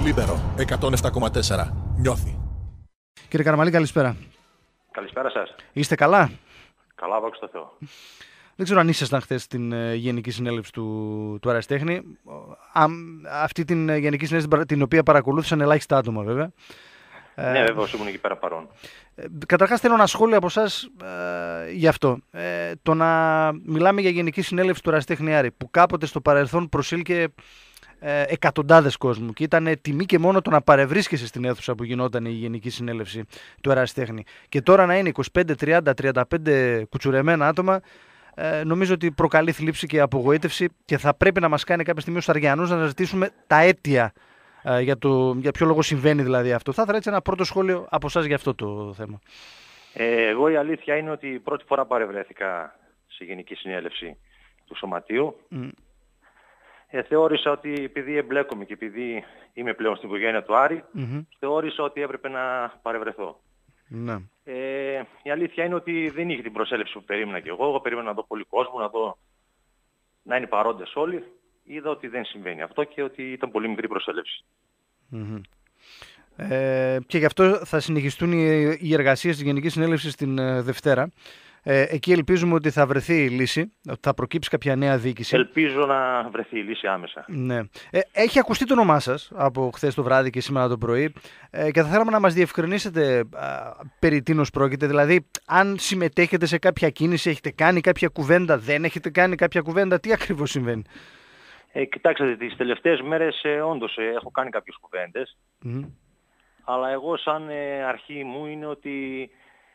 Λίμπερο 107,4. Νιώθει. Κύριε Καραμαλή, καλησπέρα. Καλησπέρα σας. Είστε καλά? Καλά, δόξα τω Θεώ. Δεν ξέρω αν ήσασταν χθες στην Γενική Συνέλευση του Ερασιτέχνη. Αυτή την Γενική Συνέλευση την οποία παρακολούθησαν ελάχιστα άτομα, βέβαια. Ναι, βέβαια, ήμουν εκεί πέρα παρόν. Καταρχάς θέλω ένα σχόλιο από εσάς γι' αυτό. Το να μιλάμε για Γενική Συνέλευση του Ερασιτέχνη Άρη, που κάποτε στο παρελθόν προσήλκε εκατοντάδες κόσμου και ήταν τιμή και μόνο το να παρευρίσκεσαι στην αίθουσα που γινόταν η Γενική Συνέλευση του Ερασιτέχνη. Και τώρα να είναι 25, 30, 35 κουτσουρεμένα άτομα, νομίζω ότι προκαλεί θλίψη και απογοήτευση και θα πρέπει να μας κάνει κάποια στιγμή ως Αριανούς να αναζητήσουμε τα αίτια για ποιο λόγο συμβαίνει δηλαδή αυτό. Θα ήθελα έτσι ένα πρώτο σχόλιο από εσάς για αυτό το θέμα. Εγώ η αλήθεια είναι ότι πρώτη φορά παρευρέθηκα σε Γενική Συνέλευση του Σωματείου. Θεώρησα ότι επειδή εμπλέκομαι και επειδή είμαι πλέον στην οικογένεια του Άρη, θεώρησα ότι έπρεπε να παρευρεθώ. Ναι. Η αλήθεια είναι ότι δεν είχε την προσέλευση που περίμενα και εγώ. Εγώ περίμενα να δω πολύ κόσμο, να είναι παρόντες όλοι. Είδα ότι δεν συμβαίνει αυτό και ότι ήταν πολύ μικρή προσέλευση. Και γι' αυτό θα συνεχιστούν οι εργασίες της Γενικής Συνέλευσης την Δευτέρα. Εκεί ελπίζουμε ότι θα βρεθεί η λύση, ότι θα προκύψει κάποια νέα διοίκηση. Ελπίζω να βρεθεί η λύση άμεσα. Ναι. Έχει ακουστεί το όνομά σας από χθες το βράδυ και σήμερα το πρωί και θα θέλαμε να μας διευκρινίσετε περί τίνος πρόκειται. Δηλαδή, αν συμμετέχετε σε κάποια κίνηση, έχετε κάνει κάποια κουβέντα, δεν έχετε κάνει κάποια κουβέντα, τι ακριβώς συμβαίνει? Κοιτάξτε, τις τελευταίες μέρες όντως έχω κάνει κάποιες κουβέντες, αλλά εγώ σαν αρχή μου είναι ότι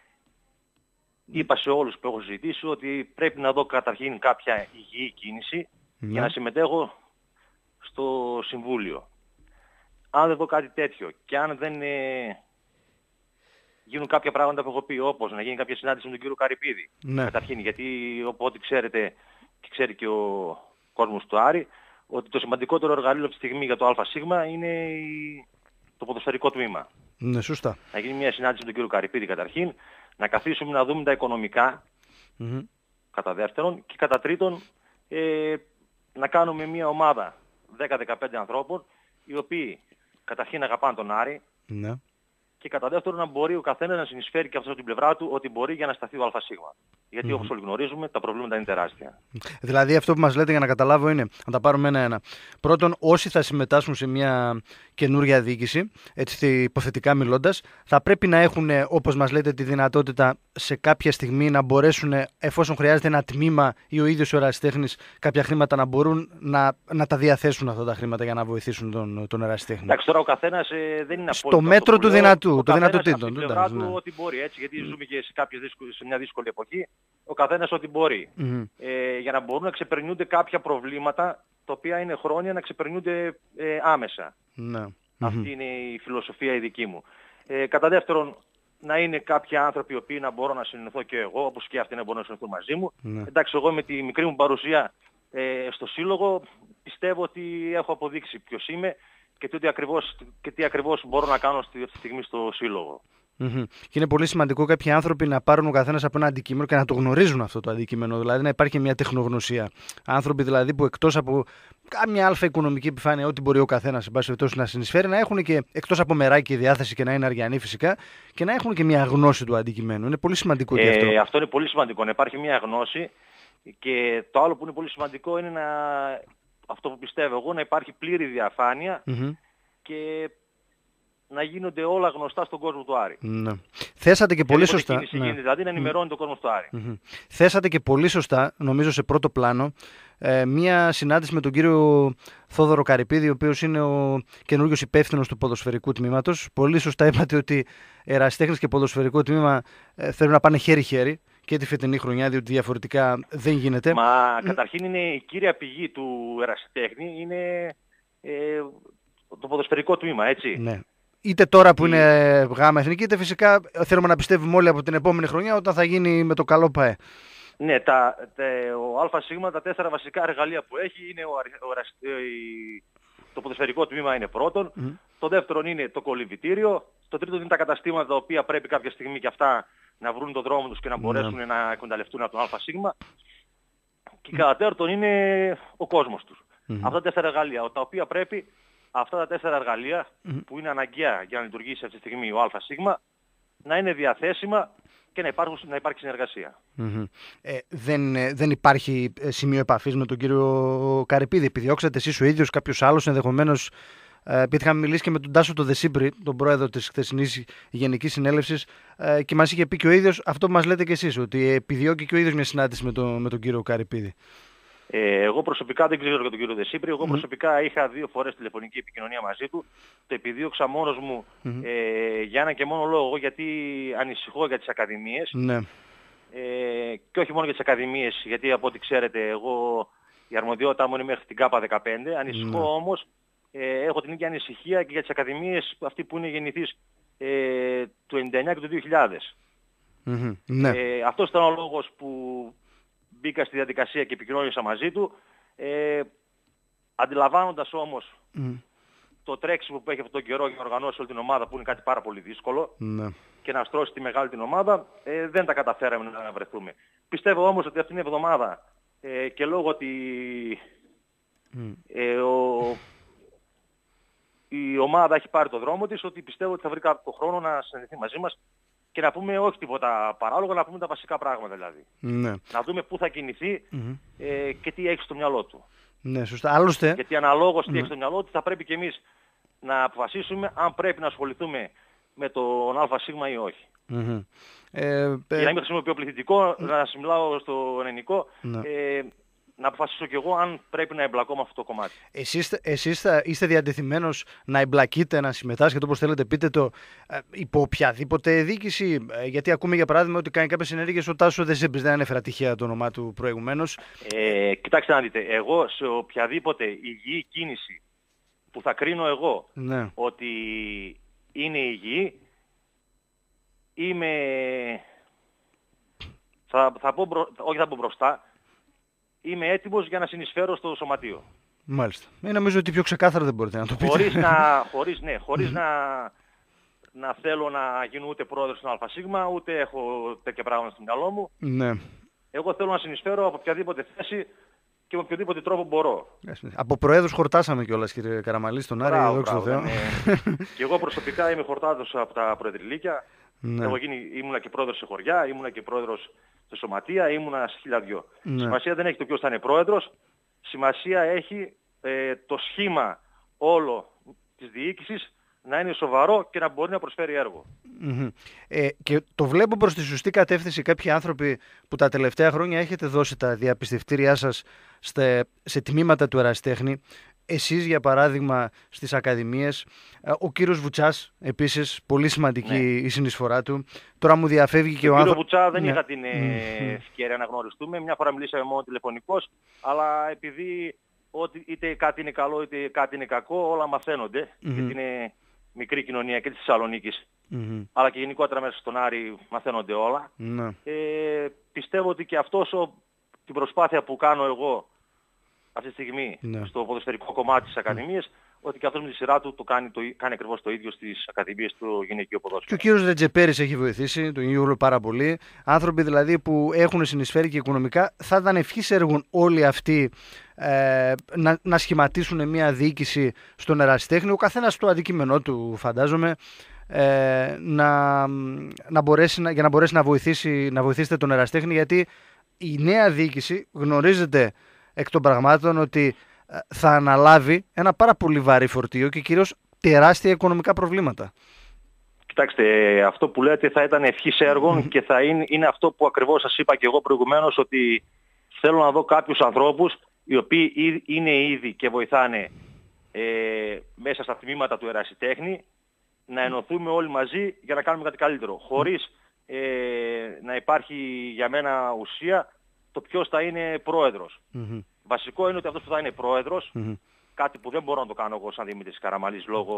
είπα σε όλους που έχω συζητήσει ότι πρέπει να δω καταρχήν κάποια υγιή κίνηση για να συμμετέχω στο Συμβούλιο. Αν δεν δω κάτι τέτοιο και αν δεν γίνουν κάποια πράγματα που έχω πει, όπως να γίνει κάποια συνάντηση με τον κύριο Καρυπίδη, καταρχήν, γιατί οπότε ξέρετε και ξέρει και ο κόσμος του Άρη, ότι το σημαντικότερο εργαλείο αυτή τη στιγμή για το ΑΣ είναι το ποδοσφαιρικό τμήμα. Ναι, σωστά. Να γίνει μια συνάντηση με τον κύριο Καρυπίδη καταρχήν, να καθίσουμε να δούμε τα οικονομικά, κατά δεύτερον, και κατά τρίτον να κάνουμε μια ομάδα 10-15 ανθρώπων, οι οποίοι καταρχήν αγαπάνε τον Άρη, και κατά δεύτερον να μπορεί ο καθένας να συνεισφέρει και αυτό από την πλευρά του ότι μπορεί για να σταθεί ο ΑΣ. Γιατί όπως όλοι γνωρίζουμε τα προβλήματα είναι τεράστια. Δηλαδή αυτό που μας λέτε, για να καταλάβω, είναι να τα πάρουμε ένα-ένα. Πρώτον, όσοι θα συμμετάσχουν σε μια καινούργια διοίκηση, έτσι υποθετικά μιλώντας, θα πρέπει να έχουν, όπως μας λέτε, τη δυνατότητα σε κάποια στιγμή να μπορέσουν, εφόσον χρειάζεται ένα τμήμα ή ο ίδιος ο ερασιτέχνης, κάποια χρήματα να μπορούν να τα διαθέσουν αυτά τα χρήματα για να βοηθήσουν τον ερασιτέχνη. Εντάξει, τώρα ο καθένας δεν είναι απόλυτο. Στο μέτρο του δυνατού, των δυνατοτήτων. Από την πλευρά του ό,τι μπορεί, έτσι, γιατί ζούμε και σε μια δύσκολη εποχή. Ο καθένας ό,τι μπορεί. Για να μπορούν να ξεπερνούνται κάποια προβλήματα τα οποία είναι χρόνια να ξεπερνούνται άμεσα. Αυτή είναι η φιλοσοφία η δική μου. Κατά δεύτερον, να είναι κάποιοι άνθρωποι οι οποίοι να μπορώ να συνεννοηθώ και εγώ, όπως και αυτοί να μπορούν να συνεννοηθούν μαζί μου. Εντάξει, εγώ με τη μικρή μου παρουσία στο Σύλλογο πιστεύω ότι έχω αποδείξει ποιος είμαι και τι ακριβώς μπορώ να κάνω αυτή τη στιγμή στο Σύλλογο. Και είναι πολύ σημαντικό κάποιοι άνθρωποι να πάρουν ο καθένας από ένα αντικείμενο και να το γνωρίζουν αυτό το αντικείμενο. Δηλαδή να υπάρχει μια τεχνογνωσία. Άνθρωποι δηλαδή που εκτός από κάμια αλφα οικονομική επιφάνεια, ό,τι μπορεί ο καθένας εν πάση περιπτώσει να συνεισφέρει, να έχουν και εκτός από μεράκι διάθεση και να είναι αριανοί φυσικά, και να έχουν και μια γνώση του αντικειμένου. Είναι πολύ σημαντικό και αυτό. Αυτό είναι πολύ σημαντικό. Να υπάρχει μια γνώση. Και το άλλο που είναι πολύ σημαντικό είναι αυτό που πιστεύω εγώ, να υπάρχει πλήρη διαφάνεια και να γίνονται όλα γνωστά στον κόσμο του Άρη. Θέσατε και πολύ σωστά. Δηλαδή να ενημερώνει τον κόσμο του Άρη. Θέσατε και πολύ σωστά, νομίζω σε πρώτο πλάνο, μία συνάντηση με τον κύριο Θόδωρο Καρυπίδη, ο οποίος είναι ο καινούργιος υπεύθυνος του ποδοσφαιρικού τμήματος. Πολύ σωστά είπατε ότι ερασιτέχνης και ποδοσφαιρικό τμήμα θέλουν να πάνε χέρι-χέρι και τη φετινή χρονιά, διότι διαφορετικά δεν γίνεται. Μα καταρχήν είναι η κύρια πηγή του ερασιτέχνη, είναι το ποδοσφαιρικό τμήμα, έτσι. Ναι. Είτε τώρα που είναι γάμα εθνική, είτε φυσικά θέλουμε να πιστεύουμε όλοι από την επόμενη χρονιά όταν θα γίνει με το καλό ΠΑΕ. Ναι, ο ΑΣ, τα 4 βασικά εργαλεία που έχει είναι το ποδοσφαιρικό τμήμα είναι πρώτον, το δεύτερο είναι το κολυμβητήριο, το τρίτο είναι τα καταστήματα τα οποία πρέπει κάποια στιγμή και αυτά να βρουν τον δρόμο τους και να μπορέσουν να εκμεταλλευτούν από τον ΑΣ, και κατά τέταρτον είναι ο κόσμος τους. Αυτά τα 4 εργαλεία, τα οποία πρέπει αυτά τα 4 εργαλεία που είναι αναγκαία για να λειτουργήσει αυτή τη στιγμή ο ΑΣ να είναι διαθέσιμα και να υπάρχει συνεργασία. Δεν υπάρχει σημείο επαφής με τον κύριο Καρυπίδη? Επιδιώξατε εσείς ο ίδιος, κάποιος άλλος ενδεχομένως? Επειδή είχαμε μιλήσει και με τον Τάσο τον Δεσίμπρη, τον πρόεδρο της χθεσινής Γενικής Συνέλευσης, και μας είχε πει και ο ίδιος αυτό που μας λέτε και εσείς, ότι επιδιώκει και ο ίδιος μια συνάντηση με τον κύριο Καρυπίδη. Εγώ προσωπικά δεν ξέρω για τον κύριο Δεσίμπρη. Εγώ προσωπικά είχα 2 φορές τηλεφωνική επικοινωνία μαζί του. Το επιδίωξα μόνος μου για ένα και μόνο λόγο, γιατί ανησυχώ για τις ακαδημίες. Ναι. Και όχι μόνο για τις ακαδημίες, γιατί από ό,τι ξέρετε εγώ η αρμοδιότητά μου είναι μέχρι την ΚΑΠΑ 15. Ανησυχώ όμως, έχω την ίδια ανησυχία και για τις ακαδημίες αυτή που είναι γεννηθείς του 99 και του 2000. Ναι. Αυτός ήταν ο λόγος που μπήκα στη διαδικασία και επικοινώνησα μαζί του, αντιλαμβάνοντας όμως το τρέξιμο που έχει αυτόν τον καιρό για να οργανώσει όλη την ομάδα, που είναι κάτι πάρα πολύ δύσκολο, και να στρώσει τη μεγάλη την ομάδα, δεν τα καταφέραμε να βρεθούμε. Πιστεύω όμως ότι αυτήν την εβδομάδα, και λόγω ότι η ομάδα έχει πάρει το δρόμο της, ότι πιστεύω ότι θα βρει κάποιο χρόνο να συναντηθεί μαζί μας και να πούμε όχι τίποτα παράλογο, να πούμε τα βασικά πράγματα δηλαδή. Ναι. Να δούμε πού θα κινηθεί και τι έχει στο μυαλό του. Ναι, σωστά. Άλλωστε... Γιατί αναλόγως τι έχει στο μυαλό του θα πρέπει και εμείς να αποφασίσουμε αν πρέπει να ασχοληθούμε με τον ΑΣ ή όχι. Για να μην χρησιμοποιώ πληθυντικό, να σας μιλάω στο ελληνικό, να αποφασίσω κι εγώ αν πρέπει να εμπλακώ με αυτό το κομμάτι. Εσείς είστε διατεθειμένος να εμπλακείτε, να συμμετάσχετε όπως θέλετε, πείτε το, υπό οποιαδήποτε διοίκηση? Γιατί ακούμε για παράδειγμα ότι κάνει κάποιες ενέργειες ο Τάσος Δεσίμπρης, δεν ανέφερα τυχαία το όνομά του προηγουμένως. Κοιτάξτε να δείτε, εγώ σε οποιαδήποτε υγιή κίνηση που θα κρίνω εγώ ότι είναι υγιή, θα πω μπροστά, είμαι έτοιμος για να συνεισφέρω στο σωματείο. Μάλιστα. Νομίζω ότι πιο ξεκάθαρα δεν μπορείτε να το πείτε. Χωρίς να θέλω να γίνω ούτε πρόεδρος των ΑΣ, ούτε έχω τέτοια πράγματα στο μυαλό μου. Ναι. Εγώ θέλω να συνεισφέρω από οποιαδήποτε θέση και με οποιοδήποτε τρόπο μπορώ. Από προέδρους χορτάσαμε κιόλας, κύριε Καραμαλή, στον Άρη, δόξα τω Θεώ. Και εγώ προσωπικά είμαι χορτάτος από τα προεδρηλίκια. Εγώ ήμουνα και πρόεδρος σε χωριά, ήμουνα και πρόεδρος σε σωματεία, ήμουνα σε 1002. Σημασία δεν έχει το ποιος θα είναι πρόεδρος, σημασία έχει το σχήμα όλο της διοίκησης να είναι σοβαρό και να μπορεί να προσφέρει έργο. Και το βλέπω προς τη σωστή κατεύθυνση κάποιοι άνθρωποι που τα τελευταία χρόνια έχετε δώσει τα διαπιστευτήριά σας σε τμήματα του ερασιτέχνη. Εσείς για παράδειγμα στις ακαδημίες, ο κύριος Βουτσάς επίσης, πολύ σημαντική η συνεισφορά του. Τώρα μου διαφεύγει και ο άνθρωπος. Τον κύριο Βουτσά δεν είχα την ευκαιρία να γνωριστούμε, μια φορά μιλήσαμε μόνο τηλεφωνικώς, αλλά επειδή είτε κάτι είναι καλό είτε κάτι είναι κακό, όλα μαθαίνονται, γιατί είναι μικρή κοινωνία και της Θεσσαλονίκης, αλλά και γενικότερα μέσα στον Άρη μαθαίνονται όλα. Πιστεύω ότι και αυτός την προσπάθεια που κάνω εγώ αυτή τη στιγμή στο ποδοσφαιρικό κομμάτι της Ακαδημίας, ότι και αυτός με τη σειρά του κάνει ακριβώς το ίδιο στις Ακαδημίες του γυναικείου ποδόσφαιρου. Και ο κύριος Ρετζεπέρης έχει βοηθήσει, τον Ιούλο πάρα πολύ. Άνθρωποι δηλαδή που έχουν συνεισφέρει και οικονομικά. Θα ήταν ευχής έργων όλοι αυτοί να σχηματίσουν μια διοίκηση στον ερασιτέχνη, ο καθένας στο αντικείμενό του φαντάζομαι, για να μπορέσει να βοηθήσετε τον ερασιτέχνη, γιατί η νέα διοίκηση γνωρίζετε εκ των πραγμάτων ότι θα αναλάβει ένα πάρα πολύ βαρύ φορτίο και κυρίως τεράστια οικονομικά προβλήματα. Κοιτάξτε, αυτό που λέτε θα ήταν ευχής έργων και θα είναι αυτό που ακριβώς σας είπα και εγώ προηγουμένως, ότι θέλω να δω κάποιους ανθρώπους οι οποίοι είναι ήδη και βοηθάνε μέσα στα τμήματα του ερασιτέχνη, να ενωθούμε όλοι μαζί για να κάνουμε κάτι καλύτερο. Χωρίς να υπάρχει για μένα ουσία το ποιος θα είναι πρόεδρος. Βασικό είναι ότι αυτός που θα είναι πρόεδρος, κάτι που δεν μπορώ να το κάνω εγώ σαν Δημήτρης Καραμαλής λόγω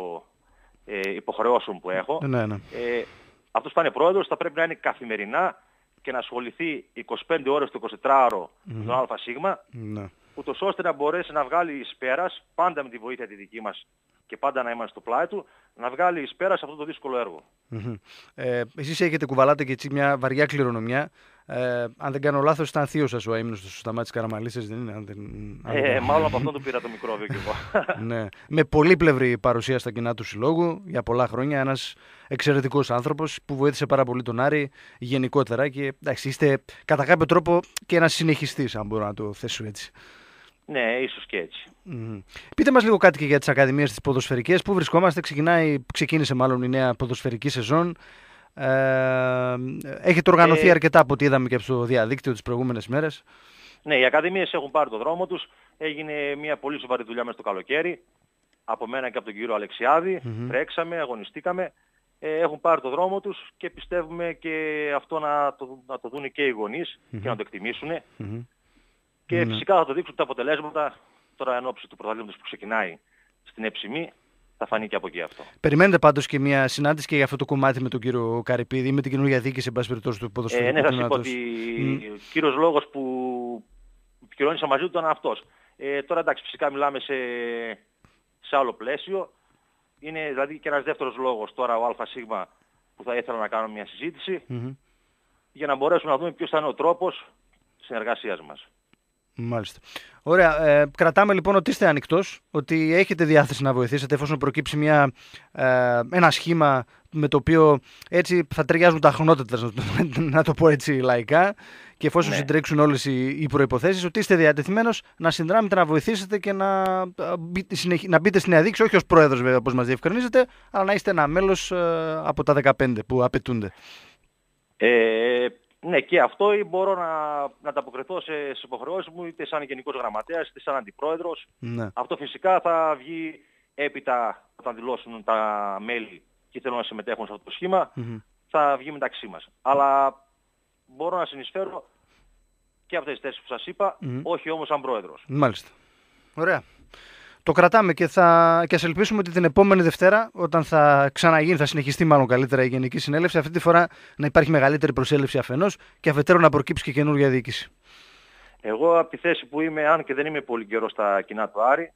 υποχρεώσεων που έχω, αυτός που θα είναι πρόεδρος θα πρέπει να είναι καθημερινά και να ασχοληθεί 25 ώρες το 24ωρο με τον ΑΣ, ούτως ώστε να μπορέσει να βγάλει εις πέρας, πάντα με τη βοήθεια τη δική μας και πάντα να είμαστε στο πλάι του, να βγάλει εις πέρας αυτό το δύσκολο έργο. Εσείς κουβαλάτε και έτσι μια βαριά κληρονομιά Αν δεν κάνω λάθος, ήταν θείος σας ο αείμνηστος του Σταμάτης Καραμαλίσης, δεν είναι? Μάλλον από αυτόν του πήρα το μικρόβιο κι εγώ. Ναι. Με πολύπλευρη παρουσία στα κοινά του συλλόγου για πολλά χρόνια. Ένας εξαιρετικός άνθρωπος που βοήθησε πάρα πολύ τον Άρη γενικότερα. Και εντάξει, είστε κατά κάποιο τρόπο και ένας συνεχιστής, αν μπορώ να το θέσω έτσι. Ναι, ίσως και έτσι. Πείτε μας λίγο κάτι και για τις ακαδημίες τις ποδοσφαιρικές. Πού βρισκόμαστε? Ξεκίνησε μάλλον η νέα ποδοσφαιρική σεζόν. Έχετε οργανωθεί αρκετά από ό,τι είδαμε και στο διαδίκτυο τις προηγούμενες μέρες. Ναι, οι ακαδημίες έχουν πάρει το δρόμο τους. Έγινε μια πολύ σοβαρή δουλειά μέσα στο καλοκαίρι. Από μένα και από τον κύριο Αλεξιάδη. Τρέξαμε, αγωνιστήκαμε. Έχουν πάρει το δρόμο τους και πιστεύουμε και αυτό να το δουν και οι γονείς και να το εκτιμήσουν. Και φυσικά θα το δείξουν τα αποτελέσματα τώρα εν ώψη του πρωταθλήματος που ξεκινάει στην Εψημή. Θα φανεί και από εκεί αυτό. Περιμένετε πάντως και μια συνάντηση και για αυτό το κομμάτι με τον κύριο Καρυπίδη ή με την καινούργια διοίκηση, εν πάση περιπτώσει, του ποδοσφαιρικού τμήματος? Ναι, θα σου πω ότι ο κύριος λόγος που επικοινώνησα μαζί του ήταν αυτός. Τώρα εντάξει, φυσικά μιλάμε σε άλλο πλαίσιο. Είναι δηλαδή και ένας δεύτερος λόγος τώρα ο ΑΣ που θα ήθελα να κάνω μια συζήτηση για να μπορέσουμε να δούμε ποιος θα είναι ο τρόπος συνεργασίας μας. Μάλιστα. Ωραία. Κρατάμε λοιπόν ότι είστε ανοιχτός, ότι έχετε διάθεση να βοηθήσετε εφόσον προκύψει ένα σχήμα με το οποίο έτσι θα ταιριάζουν τα χνότητα, να το πω έτσι λαϊκά, και εφόσον συντρέξουν όλες οι προϋποθέσεις, ότι είστε διατεθειμένος να συνδράμετε, να βοηθήσετε και να μπείτε στην διαδίκηση, όχι ως πρόεδρος βέβαια όπως μας διευκρινίζετε, αλλά να είστε ένα μέλος από τα 15 που απαιτούνται. Ναι, και αυτό ή μπορώ να ανταποκριθώ σε υποχρεώσεις μου είτε σαν γενικός γραμματέας είτε σαν αντιπρόεδρος. Ναι. Αυτό φυσικά θα βγει έπειτα όταν δηλώσουν τα μέλη και θέλουν να συμμετέχουν σε αυτό το σχήμα, θα βγει μεταξύ μας. Αλλά μπορώ να συνεισφέρω και αυτές τις θέσεις που σας είπα, όχι όμως σαν πρόεδρος. Μάλιστα. Ωραία. Το κρατάμε και ας ελπίσουμε ότι την επόμενη Δευτέρα, όταν θα ξαναγίνει, θα συνεχιστεί μάλλον καλύτερα η Γενική Συνέλευση, αυτή τη φορά να υπάρχει μεγαλύτερη προσέλευση αφενός και αφετέρου να προκύψει και καινούργια διοίκηση. Εγώ από τη θέση που είμαι, αν και δεν είμαι πολύ καιρό στα κοινά του Άρη,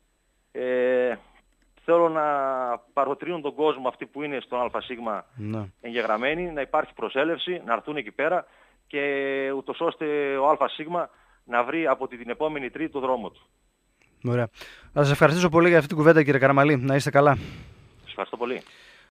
θέλω να παροτρύνουν τον κόσμο αυτοί που είναι στον ΑΣ εγγεγραμμένοι, να υπάρχει προσέλευση, να έρθουν εκεί πέρα και ούτως ώστε ο ΑΣ να βρει από την επόμενη Τρίτη το δρόμο του. Ωραία. Θα σας ευχαριστήσω πολύ για αυτή την κουβέντα, κύριε Καραμαλή. Να είστε καλά. Σας ευχαριστώ πολύ.